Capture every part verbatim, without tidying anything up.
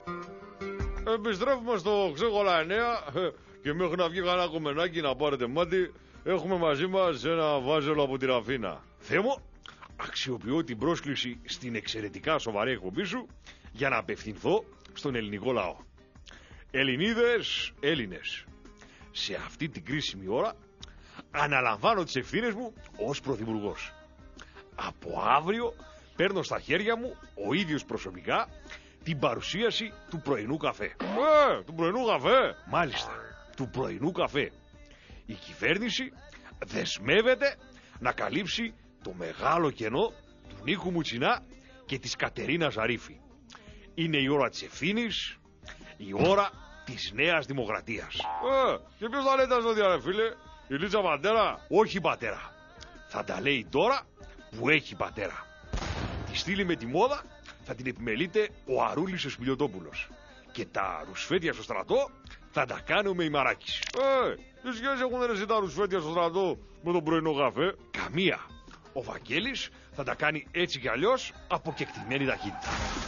Επιστρέφουμε στο Ξέχωλα εννέα και μέχρι να βγει κανένα κομμενάκι να πάρετε μάτι, έχουμε μαζί μας ένα βάζελο από τη Ραφίνα. Θέμο, αξιοποιώ την πρόσκληση στην εξαιρετικά σοβαρή εκπομπή σου για να απευθυνθώ στον ελληνικό λαό. Ελληνίδες, Έλληνες, σε αυτή την κρίσιμη ώρα αναλαμβάνω τις ευθύνες μου ως πρωθυπουργός. Από αύριο παίρνω στα χέρια μου ο ίδιος προσωπικά την παρουσίαση του πρωινού καφέ. Ε, του πρωινού καφέ. Μάλιστα, του πρωινού καφέ. Η κυβέρνηση δεσμεύεται να καλύψει το μεγάλο κενό του Νίκου Μουτσινά και της Κατερίνας Ζαρίφη. Είναι η ώρα της ευθύνης, η ώρα της νέας δημοκρατίας. Ε, και ποιος θα λέει τα ζώδια, ρε φίλε? Η Λίτσα πατέρα? Όχι πατέρα. Θα τα λέει τώρα που έχει πατέρα. Τη στήλη με τη μόδα θα την επιμελείται ο Αρούλης ο Σπηλιοτόπουλος. Και τα ρουσφέτια στο στρατό θα τα κάνουμε η Μαράκης. Ε, τι σχέση έχουν ρε τα ρουσφέτια στο στρατό με τον πρωινό καφέ? Καμία. Ο Βαγγέλης θα τα κάνει έτσι κι αλλιώς από κεκτημένη ταχύτητα.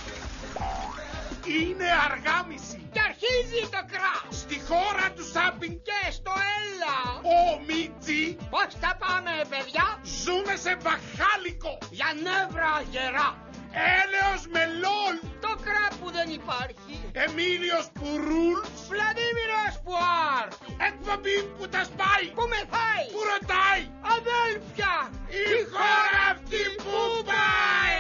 Είναι αργάμιση και αρχίζει το κράτος στη χώρα του σάμπινγκ και στο Έλλα. Ο Μίτζι. Πώς θα πάμε, παιδιά? Ζούμε σε μπαχάλικο για νεύρα γερά. Έλεος με λόλ. Το κράτ που δεν υπάρχει. Εμίλιος Πουρούλ. Βλαδίμηρος Πουάρ. Εκπομπή που τα σπάει. Που μεθάει. Που ρωτάει. Αδέλφια, η, η χώρα αυτή που πάει.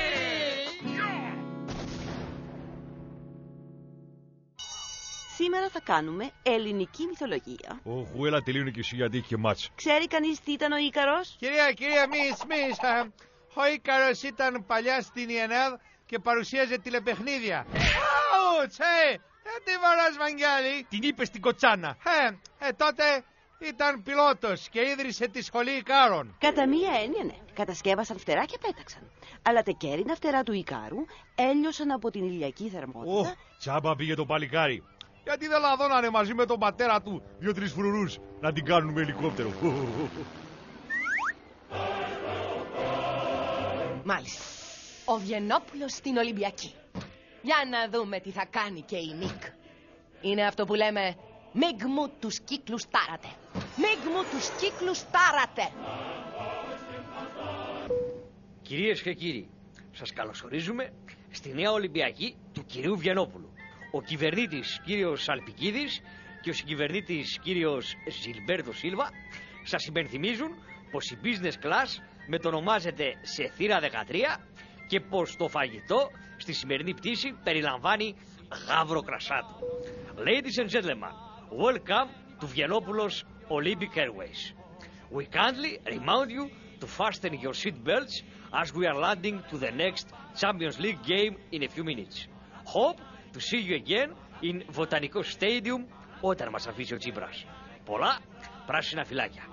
Σήμερα θα κάνουμε ελληνική μυθολογία. Όχου, έλα τελείωνε και εσύ γιατί είχε μάτς. Ξέρει κανείς τι ήταν ο Ίκαρος? Κυρία, κυρία, μης, μης. Ο Ίκαρος ήταν παλιά στην Ιενάδ και παρουσίαζε τηλεπαιχνίδια. Αουτς, ε, δεν τη βαράς, Βαγγέλη. Την είπε στην κοτσάνα. Ε, ε, τότε ήταν πιλότος και ίδρυσε τη σχολή Ικάρων. Κατά μία έννοια, ναι. Κατασκεύασαν φτερά και πέταξαν. Αλλά τα κέρινα φτερά του Ικάρου έλειωσαν από την ηλιακή θερμότητα. Oh, τσάμπα πήγε το παλικάρι. Γιατί δεν λαδώνανε μαζί με τον πατέρα του δύο-τρεις φρουρούς να την κάνουν με ελικόπτερο. Μάλιστα. Ο Βιενόπουλος στην Ολυμπιακή. Για να δούμε τι θα κάνει και η Νίκ. Είναι αυτό που λέμε μίγ μου τους κύκλους τάρατε. Μίγ μου τους κύκλους τάρατε. Κυρίες και κύριοι, σας καλωσορίζουμε στη νέα Ολυμπιακή του κυρίου Βιενόπουλου. Ο κυβερνήτης κύριος Αλπικίδης και ο συγκυβερνήτης κύριος Ζιλμπέρτο Σίλβα σας υπενθυμίζουν πως η business class μετονομάζεται σε θύρα δεκατρία και πως το φαγητό στη σημερινή πτήση περιλαμβάνει γάβρο κρασάτο. Ladies and gentlemen, welcome to Βιενόπουλος Olympic Airways. We kindly remind you to fasten your seat belts as we are landing to the next Champions League game in a few minutes. Hope to see you again in Βοτανικό Stadium όταν μας αφήσει ο Τσίπρας. Πολλά πράσινα φυλάκια.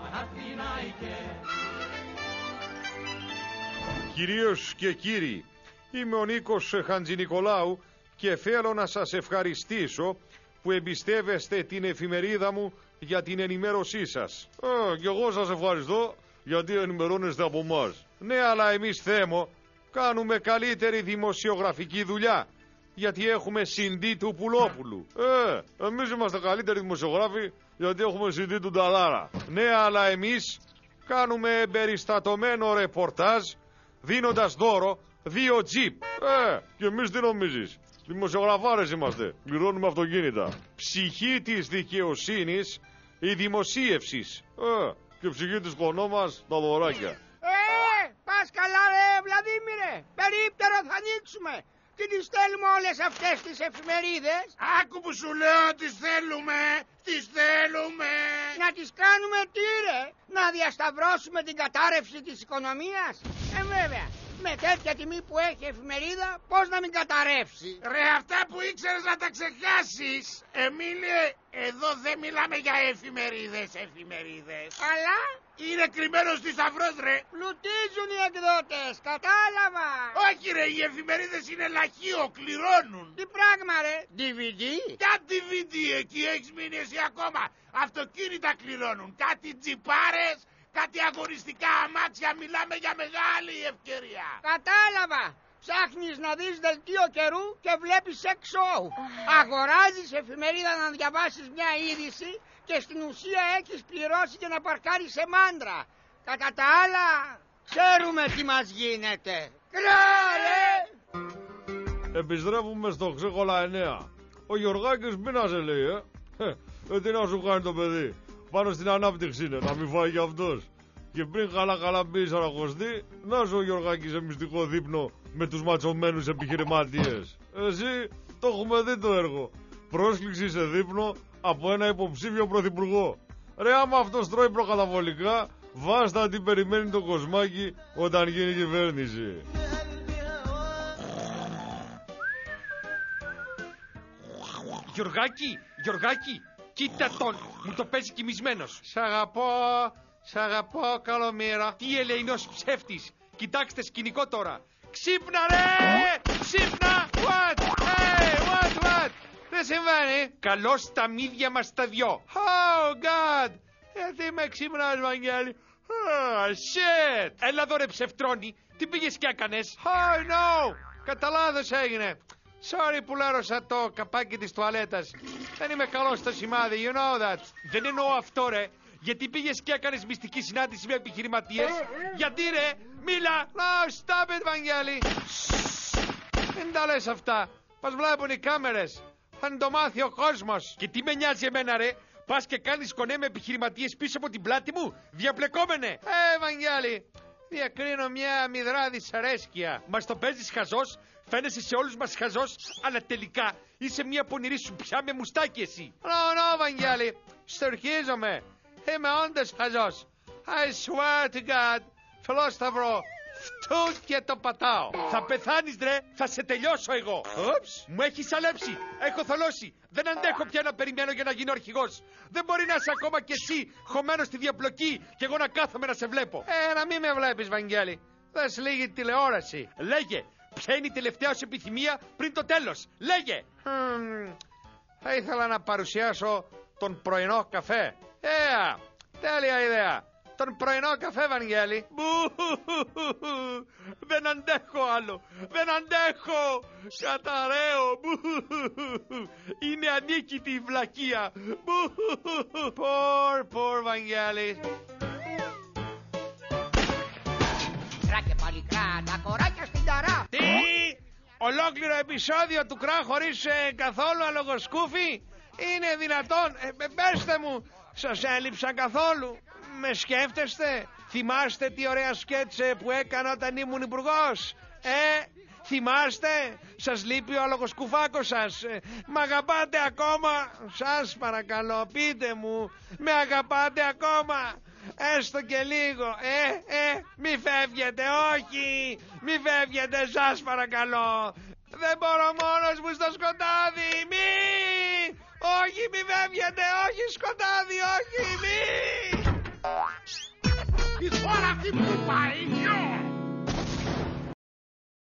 Κυρίες και κύριοι, είμαι ο Νίκος Χαντζηνικολάου και θέλω να σας ευχαριστήσω που εμπιστεύεστε την εφημερίδα μου για την ενημέρωσή σας. Ε, και εγώ σας ευχαριστώ γιατί ενημερώνεστε από εμάς. Ναι, αλλά εμείς Θέμο κάνουμε καλύτερη δημοσιογραφική δουλειά. Γιατί έχουμε συντή του Πουλόπουλου. Ε, εμείς είμαστε καλύτεροι δημοσιογράφοι γιατί έχουμε συντή του Νταλάρα. Ναι, αλλά εμείς κάνουμε εμπεριστατωμένο ρεπορτάζ δίνοντας δώρο δύο τζιπ. Ε, και εμείς τι νομίζεις? Δημοσιογραφάρες είμαστε. Πληρώνουμε αυτοκίνητα. Ψυχή της δικαιοσύνης, η δημοσίευσης. Ε, και ψυχή της κονόμας, τα δωράκια. Ε, πας καλά ρε Βλαδίμηρε. Περίπτερο θα ανοίξουμε. Τι τις θέλουμε όλες αυτές τις εφημερίδες? Άκου που σου λέω τις θέλουμε. Τις θέλουμε. Να τις κάνουμε τι ρε? Να διασταυρώσουμε την κατάρρευση της οικονομίας? Ε βέβαια. Με τέτοια τιμή που έχει η εφημερίδα, πώς να μην καταρρεύσει? Ρε, αυτά που ήξερες να τα ξεχάσεις. Εμίλε, εδώ δεν μιλάμε για εφημερίδες, εφημερίδες. Αλλά είναι κρυμμένο στη σταυρός, ρε. Πλουτίζουν οι εκδότες, κατάλαβα. Όχι ρε, οι εφημερίδες είναι λαχείο, κληρώνουν. Τι πράγμα ρε, ντι βι ντι? Κα ντι βι ντι, εκεί έχεις μείνει εσύ ακόμα. Αυτοκίνητα κληρώνουν, κάτι τζιπάρες. Κάτι αγωνιστικά αμάξια, μιλάμε για μεγάλη ευκαιρία. Κατάλαβα. Ψάχνεις να δεις δελτίο καιρού και βλέπεις σεξ σόου. Αγοράζεις εφημερίδα να διαβάσεις μια είδηση και στην ουσία έχεις πληρώσει για να παρκάρεις σε μάντρα. Κατά τα άλλα, ξέρουμε τι μας γίνεται. Κράρε! Επιστρέφουμε στο Ξέχολα εννέα. Ο Γιωργάκης πείνασε, λέει, ε. ε. Τι να σου κάνει το παιδί. Πάνω στην ανάπτυξη είναι, να μην φάει κι αυτός. Και πριν καλά καλά μπει σαρακοστή, να σου ο Γιωργάκης σε μυστικό δείπνο με τους ματσωμένους επιχειρηματίες. Εσύ το έχουμε δει το έργο. Πρόσκληση σε δείπνο από ένα υποψήφιο πρωθυπουργό. Ρε άμα αυτός τρώει προκαταβολικά, βάστα τι περιμένει το κοσμάκι όταν γίνει κυβέρνηση. Γιωργάκη, Γιωργάκη, κοίτα τον, μου το παίζει κοιμισμένος. Σ' αγαπώ, σ' αγαπώ καλομήρα. Τι ελεηνός ψεύτης, κοιτάξτε σκηνικό τώρα. Ξύπνα ρε, ξύπνα, what, hey, what, what. Τι συμβαίνει? Καλώς τα μύδια μας τα δυο. Oh God, γιατί με ξύπνας Βαγγέλη. Oh, shit. Έλα εδώ ρε ψευτρώνη, τι πήγες και έκανες? Oh no, κατά λάθος έγινε. Sorry που λέρωσα το καπάκι της τουαλέτας. Δεν είμαι καλός στο σημάδι, you know that. Δεν εννοώ αυτό ρε. Γιατί πήγες και έκανες μυστική συνάντηση με επιχειρηματίες? Γιατί ρε, μίλα. No, stop it Βαγγέλη. Δεν τα λες αυτά. Μας βλέπουν οι κάμερες. Θα το μάθει ο κόσμος. Και τι με νοιάζει εμένα ρε. Πας και κάνεις κονέ με επιχειρηματίες πίσω από την πλάτη μου. Διαπλεκόμενε. Ε, Βαγγέλη, διακρίνω μια μηδρά δυσαρέσκεια. Μας το παίζεις χαζός. Φαίνεσαι σε όλους μας χαζός, αλλά τελικά είσαι μια πονηρή σου πια με μουστάκι εσύ. No, no, Βαγγέλη, στορχίζομαι. Είμαι όντως χαζός. I swear to God, φιλόσταυρο, φτού και το πατάω. Θα πεθάνεις ρε, θα σε τελειώσω εγώ. Ούψ. Μου έχεις αλέψει, έχω θολώσει. Δεν αντέχω πια να περιμένω για να γίνω αρχηγός. Δεν μπορεί να είσαι ακόμα κι εσύ χωμένος στη διαπλοκή και εγώ να κάθομαι να σε βλέπω. Ε, να μην με βλέπεις, Βαγγέλη. Δες λίγη τηλεόραση. Λέγε. Ποια είναι η τελευταία σου επιθυμία πριν το τέλος? Λέγε! Mm, θα ήθελα να παρουσιάσω τον πρωινό καφέ. Yeah, τέλεια ιδέα. Τον πρωινό καφέ, Βαγγέλη. Δεν αντέχω άλλο. Δεν αντέχω. Καταραίω. Είναι ανίκητη η βλακεία. Poor, poor, Βαγγέλη. Και παλικρά, τα κοράκια στην ταρά. Τι! Ολόκληρο επεισόδιο του Κρά χωρίς ε, καθόλου αλογοσκούφι. Είναι δυνατόν? Ε, πέστε μου, σας έλειψα καθόλου? Με σκέφτεστε? Θυμάστε τι ωραία σκέτσε που έκανα όταν ήμουν υπουργός? Ε, θυμάστε? Σας λείπει ο αλογοσκουφάκος σας? Ε, μ' αγαπάτε ακόμα? Σας παρακαλώ, πείτε μου, με αγαπάτε ακόμα? Έστω και λίγο. Ε, ε, μη φεύγετε, όχι. Μη φεύγετε, σας παρακαλώ. Δεν μπορώ μόνος μου στο σκοτάδι. Μη. Όχι, μη φεύγετε, όχι σκοτάδι, όχι, μη. Η χώρα αυτή που πάει, γιο.